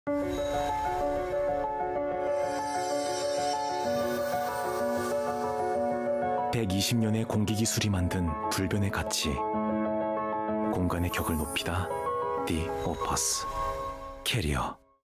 (120년의) 공기기술이 만든 불변의 가치, 공간의 격을 높이다. 디 오퍼스 캐리어.